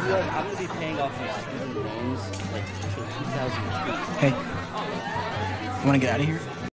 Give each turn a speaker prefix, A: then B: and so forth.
A: Look, I'm gonna be paying off my student loans like till 2002.
B: Hey, you wanna get out of here?